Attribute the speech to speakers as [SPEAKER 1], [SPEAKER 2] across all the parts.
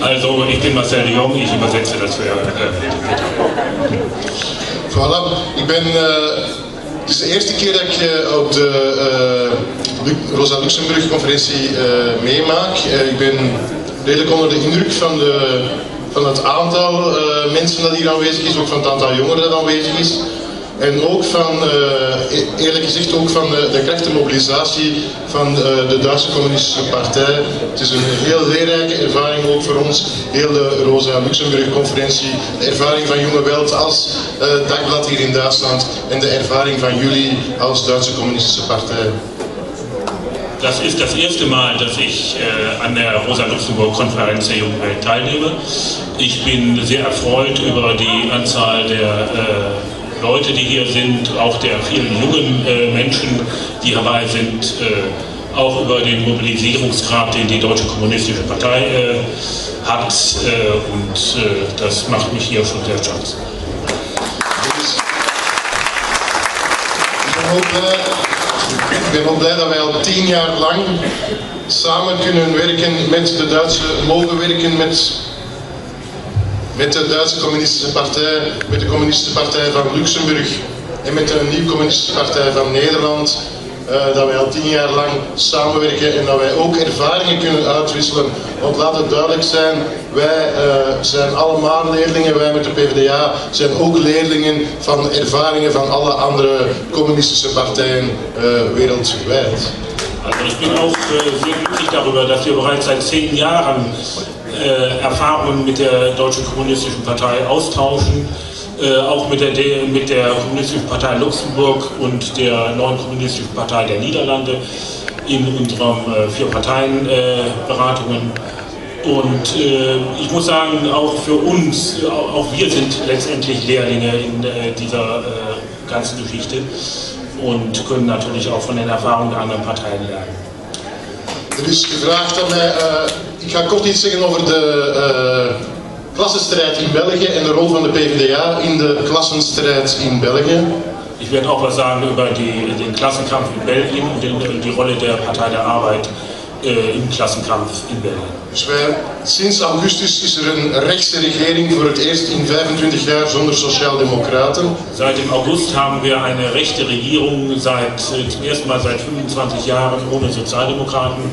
[SPEAKER 1] Also, ich bin Marcel de Jong, ich übersetze das für Peter.
[SPEAKER 2] Voilà, het is de eerste keer dat ik op de Rosa Luxemburg conferentie meemaak. Ik ben redelijk onder de indruk van het aantal mensen dat hier aanwezig is, ook van het aantal jongeren dat aanwezig is. En ook van, eerlijk gezegd, ook van de krachtenmobilisatie van de Duitse Communistische Partij. Het is een heel leerrijke ervaring ook voor ons, heel de Rosa Luxemburg conferentie. De ervaring van Junge Welt als dagblad hier in Duitsland en de ervaring van jullie als Duitse Communistische Partij.
[SPEAKER 1] Das ist das erste Mal, dass ich an der Rosa-Luxemburg-Konferenz der Jungen Welt teilnehme. Ich bin sehr erfreut über die Anzahl der Leute, die hier sind, auch der vielen jungen Menschen, die dabei sind, auch über den Mobilisierungsgrad, den die Deutsche Kommunistische Partei hat. Und das macht mich hier schon sehr stolz.
[SPEAKER 2] Ik ben ook blij dat wij al 10 jaar lang samen kunnen werken mogen werken met de Duitse Communistische Partij, met de Communistische Partij van Luxemburg en met de nieuwe Communistische Partij van Nederland. Dat wij al 10 jaar lang samenwerken en dat wij ook ervaringen kunnen uitwisselen. Want laat het duidelijk zijn, wij zijn allemaal leerlingen, wij met de PvdA zijn ook leerlingen van ervaringen van alle andere communistische partijen wereldwijd.
[SPEAKER 1] Also ich bin auch sehr glücklich darüber, dass wir bereits seit 10 Jahren Erfahrungen mit der Deutschen Kommunistischen Partei austauschen. Auch mit der Kommunistischen Partei Luxemburg und der neuen Kommunistischen Partei der Niederlande in unseren 4-Parteien-Beratungen. Und ich muss sagen, auch für uns, auch wir sind letztendlich Lehrlinge in dieser ganzen Geschichte und können natürlich auch von den Erfahrungen der anderen Parteien lernen.
[SPEAKER 2] Er is gevraagd aan mij, ik ga kort iets zeggen over de klassenstrijd in België en de rol van de PvdA in de klassenstrijd in België.
[SPEAKER 1] Ich werde auch was sagen über den Klassenkampf in Belgien und die Rolle der Partei der Arbeit im Klassenkampf in Belgien.
[SPEAKER 2] Dus sinds augustus is er een rechtse regering voor het eerst in 25 jaar zonder Sociaaldemocraten.
[SPEAKER 1] Seit dem August haben wir eine rechte Regierung zum ersten Mal seit 25 Jahren ohne Sozialdemokraten.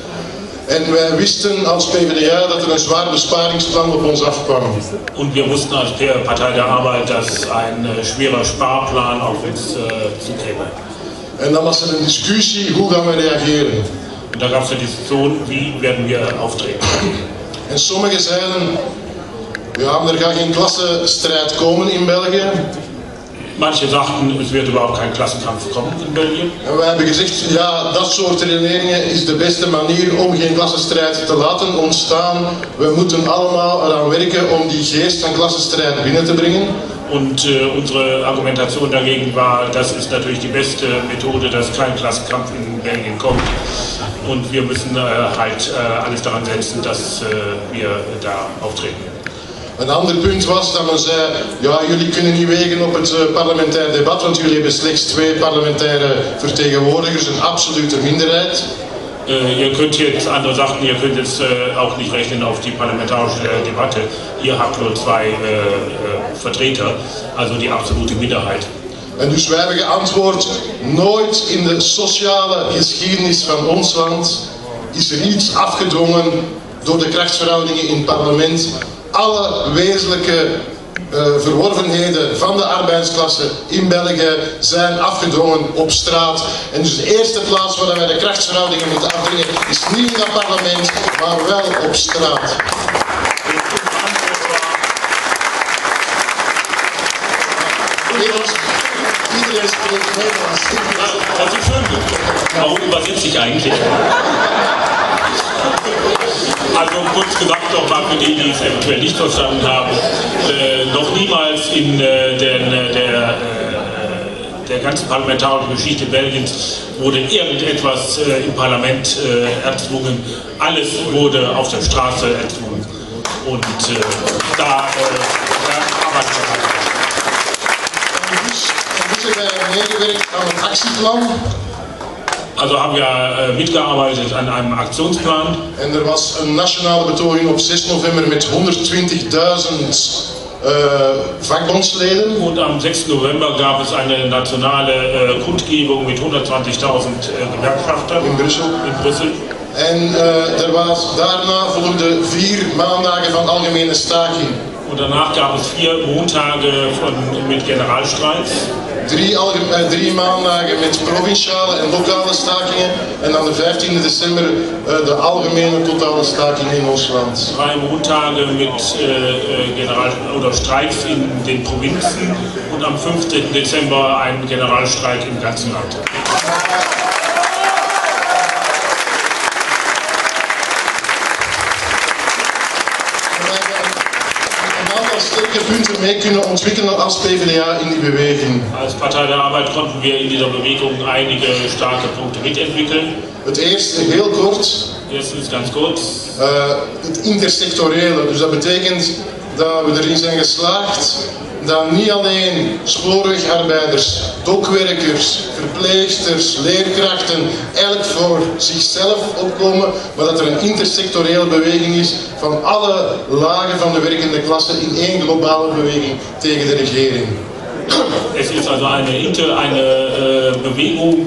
[SPEAKER 2] En wij wisten als PvdA dat er een zwaar besparingsplan op ons afkwam.
[SPEAKER 1] Und wir wussten als Partei der Arbeit, dass ein schwerer Sparplan auf uns zukäme.
[SPEAKER 2] En dan was er een discussie, hoe gaan we reageren?
[SPEAKER 1] Und da gab es eine Diskussion, wie werden wir auftreten.
[SPEAKER 2] En sommigen zeiden, ja, er gaat geen klassenstrijd komen in België.
[SPEAKER 1] Manche sagten, es wird überhaupt kein Klassenkampf kommen in Belgien.
[SPEAKER 2] En wij hebben gezegd, ja, dat soort redeneringen is de beste manier om geen klassenstrijd te laten ontstaan. We moeten allemaal eraan werken om die geest van klassenstrijd binnen te brengen.
[SPEAKER 1] Und unsere Argumentation dagegen war, das ist natürlich die beste Methode, dass kein Klassenkampf in Belgien kommt. Und wir müssen alles daran setzen, dass wir da auftreten.
[SPEAKER 2] Een ander punt was dat men zei, ja, jullie kunnen niet wegen op het parlementair debat, want jullie hebben slechts 2 parlementaire vertegenwoordigers, een absolute minderheid.
[SPEAKER 1] Ihr könnt jetzt, andere sagten, ihr könnt jetzt auch nicht rechnen auf die parlamentarische Debatte. Ihr habt nur 2 Vertreter, also die absolute Minderheit.
[SPEAKER 2] En dus wij hebben geantwoord, nooit in de sociale geschiedenis van ons land is er iets afgedwongen door de krachtsverhoudingen in het parlement. Alle wezenlijke verworvenheden van de arbeidsklasse in België zijn afgedwongen op straat. En dus de eerste plaats waar wij de krachtsverhoudingen moeten afdwingen is niet in dat parlement, maar wel op straat. Iedereen spreekt Nederlands.
[SPEAKER 1] Das ist schön. Warum übersetze ich eigentlich? Also kurz gesagt nochmal für die, die es eventuell nicht verstanden haben, noch niemals in der ganzen parlamentarischen Geschichte Belgiens wurde irgendetwas im Parlament erzwungen. Alles wurde auf der Straße erzwungen. Und da arbeitet man.
[SPEAKER 2] Dus hebben wij meegewerkt aan een actieplan.
[SPEAKER 1] Also haben wir mitgearbeitet an einem Aktionsplan.
[SPEAKER 2] En er was een nationale betoging op 6 november met 120.000 vakbondsleden.
[SPEAKER 1] Und am 6. November gab es eine nationale Kundgebung mit 120.000 Gewerkschaftern
[SPEAKER 2] In Brussel.
[SPEAKER 1] In Brüssel.
[SPEAKER 2] En daarna volgden 4 maandagen van algemene staking.
[SPEAKER 1] Und danach gab es 4 Montage mit Generalstreiks.
[SPEAKER 2] 3 maandagen met provinciale en lokale stakingen. En dan de 15 december de algemene totale staking in ons land.
[SPEAKER 1] 3 Montage mit Streiks in den Provinzen und am 15. Dezember ein Generalstreik im ganzen Land.
[SPEAKER 2] Sterke punten mee kunnen ontwikkelen als PvdA in die beweging.
[SPEAKER 1] Als Partei der Arbeit konnten wir in dieser Bewegung einige starke Punkte mitentwickeln.
[SPEAKER 2] Het eerste, heel kort.
[SPEAKER 1] Erstens ganz kurz.
[SPEAKER 2] Het intersectorele. Dus dat betekent dat we erin zijn geslaagd dat niet alleen spoorwegarbeiders, dokwerkers, verpleegsters, leerkrachten eigenlijk voor zichzelf opkomen, maar dat er een intersectorele beweging is van alle lagen van de werkende klasse in één globale beweging tegen de regering.
[SPEAKER 1] Es ist also eine Bewegung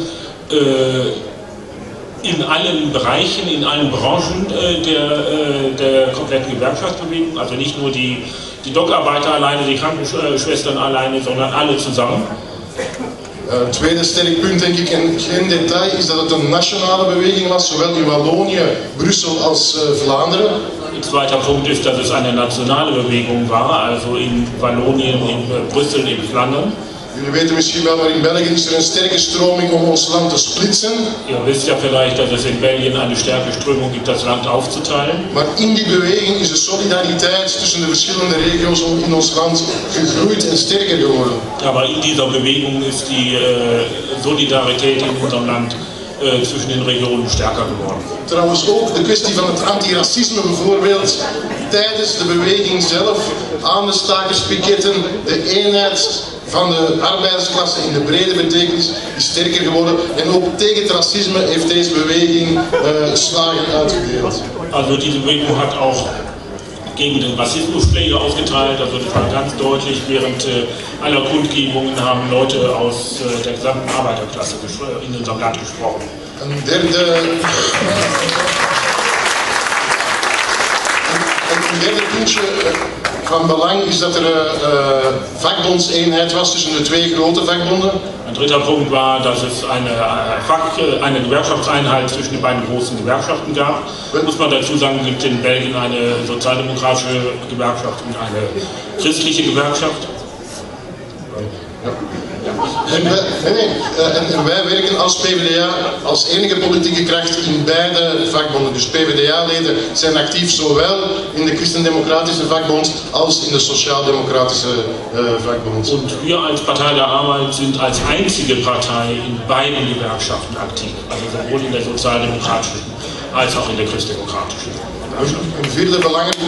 [SPEAKER 1] in allen Bereichen, in allen Branchen der kompletten Gewerkschaftsbewegung, also nicht nur die Dockarbeiter alleine, die Krankenschwestern alleine, sondern alle zusammen.
[SPEAKER 2] Tweede sterk punt, denk ik, en geen detail, is dat het een nationale beweging was, zowel in Wallonië, Brussel als Vlaanderen.
[SPEAKER 1] Zweiter Punkt ist, dass es eine nationale Bewegung war, also in Wallonien, in Brüssel, in Flandern.
[SPEAKER 2] Jullie weten misschien wel, maar in België is er een sterke stroming om ons land te splitsen.
[SPEAKER 1] Ihr wisst ja vielleicht, dass es in Belgien eine starke Strömung gibt, das Land aufzuteilen.
[SPEAKER 2] Maar in die beweging is de solidariteit tussen de verschillende regio's in ons land gegroeid en sterker geworden.
[SPEAKER 1] Aber in dieser Bewegung ist die Solidarität in unserem Land zwischen den Regionen stärker geworden.
[SPEAKER 2] Trouwens ook de kwestie van het antiracisme bijvoorbeeld. Tijdens de beweging zelf, aan de stakerspiketten, de eenheid van de arbeidersklasse in de brede betekenis is sterker geworden. En ook tegen het racisme heeft deze beweging slagen uitgedeeld.
[SPEAKER 1] Also diese Bewegung hat auch gegen den Rassismusschläge ausgeteilt, also das war ganz deutlich, während aller Kundgebungen haben Leute aus der gesamten Arbeiterklasse in unserem Land gesprochen.
[SPEAKER 2] Een derde puntje van belang is dat er vakbondseenheid was tussen de 2 grote vakbonden.
[SPEAKER 1] Ein dritter Punkt war, dass es eine Gewerkschaftseinheit zwischen den beiden großen Gewerkschaften gab. Muss man dazu sagen, gibt es in Belgien eine sozialdemokratische Gewerkschaft und eine christliche Gewerkschaft.
[SPEAKER 2] En wij werken als PvdA als enige politieke kracht in beide vakbonden. Dus PvdA-leden zijn actief zowel in de christendemokratische vakbond als in de sociaaldemokratische vakbond.
[SPEAKER 1] Und wir als Partei der Arbeit sind als einzige Partei in beiden Gewerkschaften aktiv. Also sowohl in der sozialdemokratischen als auch in der christdemokratischen.
[SPEAKER 2] Een vierde belangrijk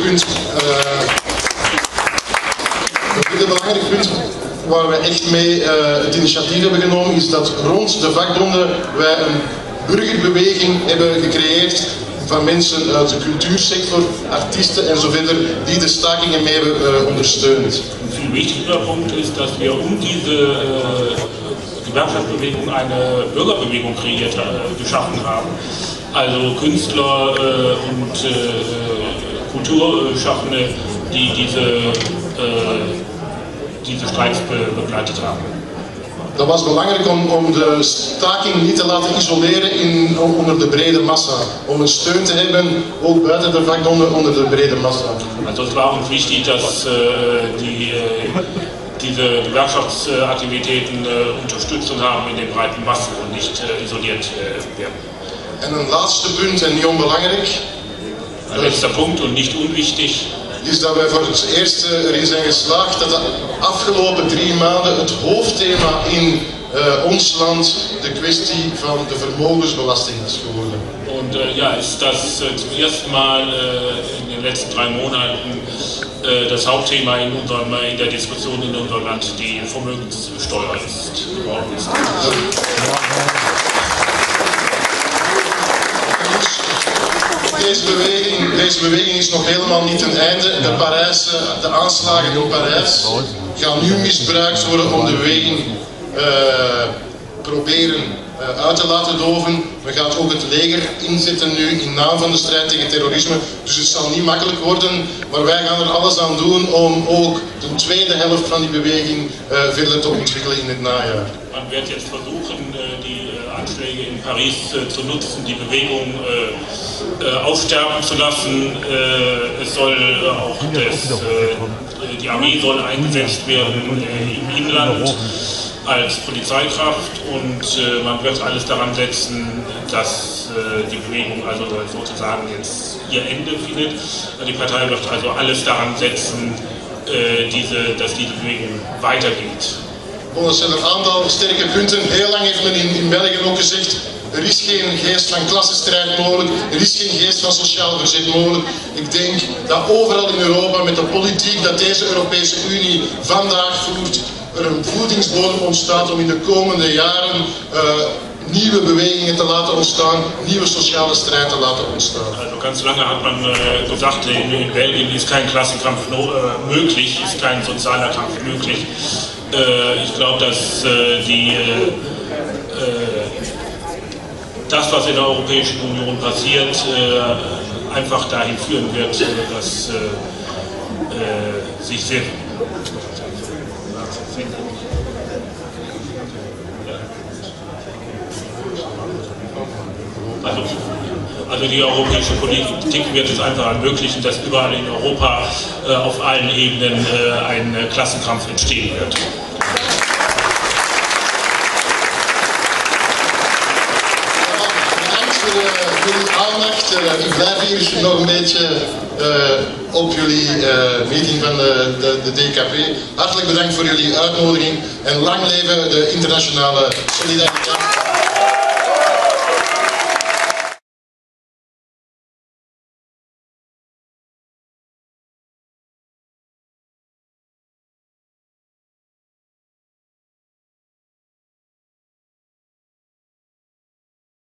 [SPEAKER 2] punt waar we echt mee het initiatief hebben genomen, is dat rond de vakbonden wij een burgerbeweging hebben gecreëerd van mensen uit de cultuursector, artiesten en zo verder, die de stakingen mee hebben ondersteund.
[SPEAKER 1] Ein viel wichtiger Punkt ist, dass wir diese Gewerkschaftsbewegung eine Bürgerbewegung geschaffen haben. Also Künstler und Kulturschaffende, die diese Streiks begleitet haben.
[SPEAKER 2] Dat was belangrijk om de staking niet te laten isoleren onder de brede massa. Om een steun te hebben, ook buiten de vakbonden, onder de brede massa.
[SPEAKER 1] Also es war uns wichtig, dass diese Gewerkschaftsaktivitäten Unterstützung haben in den breiten Massen und nicht isoliert werden.
[SPEAKER 2] En een laatste punt, en niet onbelangrijk.
[SPEAKER 1] Ein letzter Punkt und nicht unwichtig.
[SPEAKER 2] Is dat wij voor het eerst erin zijn geslaagd dat de afgelopen 3 maanden het hoofdthema in ons land de kwestie van de vermogensbelasting is geworden.
[SPEAKER 1] Und ja, ist das zum ersten Mal in den letzten 3 Monaten das Hauptthema in der Diskussion in unserem Land die Vermögenssteuer geworden ist.
[SPEAKER 2] deze beweging is nog helemaal niet ten einde. De aanslagen in Parijs gaan nu misbruikt worden om de beweging proberen uit te laten doven. We gaan ook het leger inzetten nu in naam van de strijd tegen terrorisme. Dus het zal niet makkelijk worden, maar wij gaan er alles aan doen om ook de tweede helft van die beweging verder te ontwikkelen in het najaar.
[SPEAKER 1] Man wird jetzt versuchen, die Anschläge in Paris zu nutzen, die Bewegung aufsterben zu lassen. Es soll auch die Armee soll eingesetzt werden im Inland als Polizeikraft und man wird alles daran setzen, dass die Bewegung also sozusagen jetzt ihr Ende findet. Die Partei wird also alles daran setzen, dass diese Bewegung weitergeht.
[SPEAKER 2] Dat zijn een aantal sterke punten. Heel lang heeft men in België ook gezegd, er is geen geest van klassenstrijd mogelijk, er is geen geest van sociaal verzet mogelijk. Ik denk dat overal in Europa met de politiek dat deze Europese Unie vandaag voert, er een voedingsbodem ontstaat om in de komende jaren nieuwe bewegingen te laten ontstaan, nieuwe sociale strijd te laten ontstaan.
[SPEAKER 1] Also ganz lange hat man gesagt, in Belgien ist kein Klassenkampf möglich, ist kein sozialer Kampf möglich. Ich glaube, dass das, was in der Europäischen Union passiert, einfach dahin führen wird, dass sich sehr Also die europäische Politik wird es einfach ermöglichen, dass überall in Europa auf allen Ebenen ein Klassenkampf entstehen wird.
[SPEAKER 2] Bedankt voor jullie aandacht. Ik blijf hier nog een beetje op jullie meeting van de DKP. Hartelijk bedankt voor jullie uitnodiging en lang leven de internationale solidariteit.